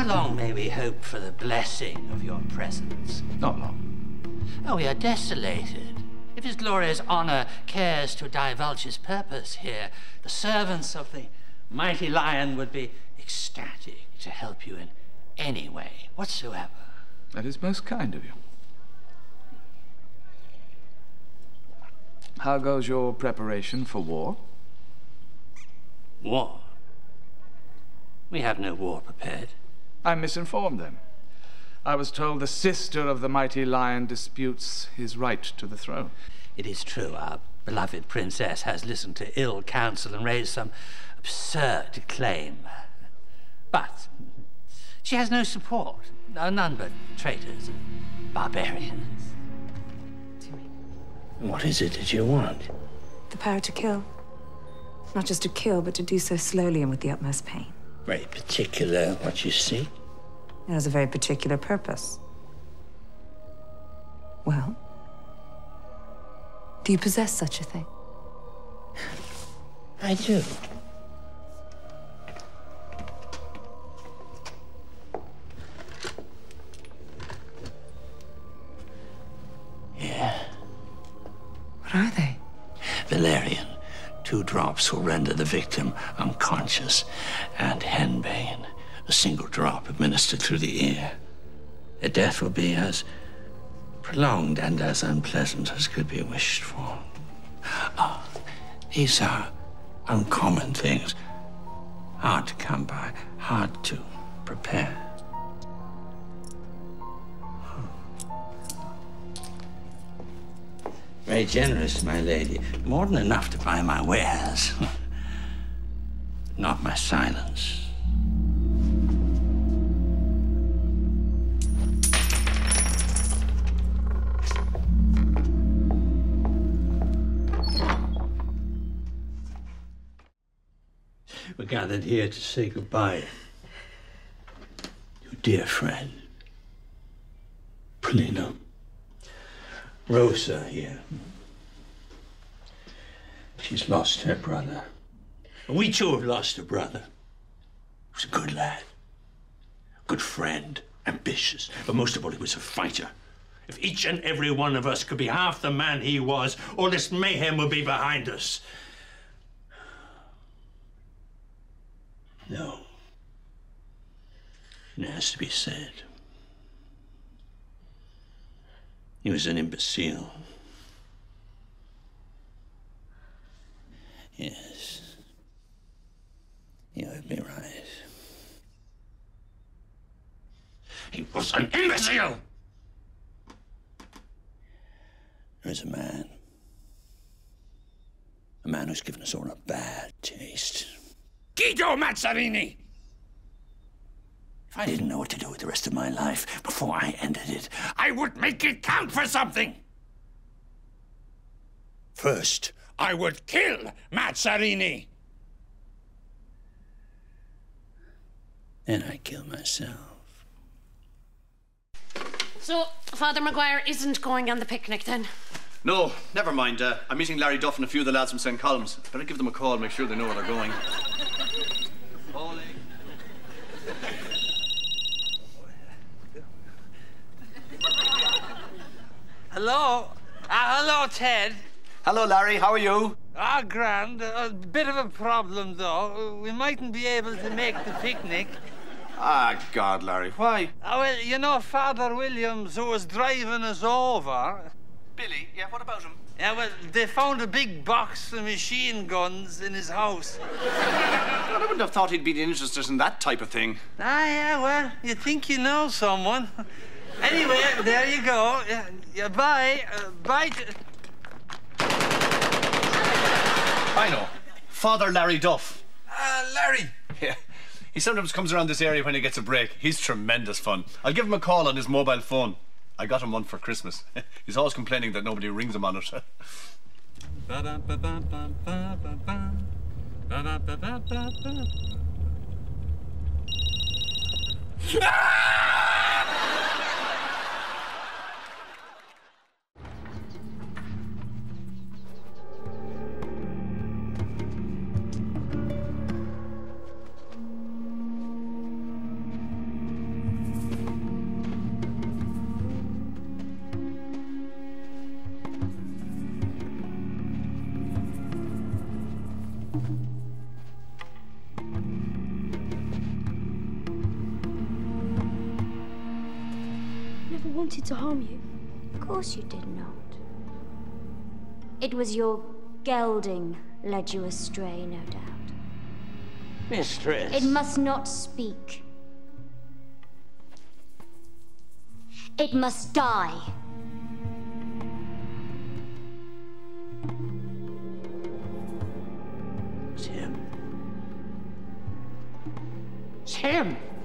How long may we hope for the blessing of your presence? Not long. Oh, we are desolated. If His glorious honor cares to divulge his purpose here, the servants of the mighty lion would be ecstatic to help you in any way whatsoever. That is most kind of you. How goes your preparation for war? War? We have no war prepared. I'm misinformed, then. I was told the sister of the mighty lion disputes his right to the throne. It is true, our beloved princess has listened to ill counsel and raised some absurd claim. But she has no support, none but traitors and barbarians. What is it that you want? The power to kill. Not just to kill, but to do so slowly and with the utmost pain. Very particular what you seek. It has a very particular purpose. Well, do you possess such a thing? I do. Yeah. What are they? Valerian. 2 drops will render the victim unconscious, and henbane, a single drop administered through the ear. Their death will be as prolonged and as unpleasant as could be wished for. These are uncommon things, hard to come by, hard to prepare. Very generous, my lady. More than enough to buy my wares. Not my silence. We're gathered here to say goodbye to your dear friend, Polina. Rosa here. She's lost her brother. And we too have lost a brother. He was a good lad, a good friend, ambitious, but most of all, he was a fighter. If each and every one of us could be half the man he was, all this mayhem would be behind us. No. It has to be said. He was an imbecile. Yes. You heard me right. He was an imbecile! There's a man who's given us all a bad taste. Guido Mazzarini! If I didn't know what to do with the rest of my life before I ended it, I would make it count for something. First, I would kill Mazzarini. Then I'd kill myself. So, Father Maguire isn't going on the picnic then? No, never mind. I'm meeting Larry Duff and a few of the lads from St. Colum's. Better give them a call, make sure they know where they're going. Paulie. Hello? Hello, Ted. Hello, Larry. How are you? Grand. A bit of a problem, though. We mightn't be able to make the picnic. God, Larry. Why? Well, you know Father Williams, who was driving us over. Billy? Yeah, what about him? Yeah, well, they found a big box of machine guns in his house. God, I wouldn't have thought he'd be interested in that type of thing. Yeah, well, you think you know someone. Anyway, there you go. Yeah, bye. Bye. I know. Father Larry Duff. Larry. Yeah. He sometimes comes around this area when he gets a break. He's tremendous fun. I'll give him a call on his mobile phone. I got him one for Christmas. He's always complaining that nobody rings him on it. Never wanted to harm you. Of course you did not. It was your gelding led you astray, no doubt. Mistress. It must not speak. It must die. It's him. It's him!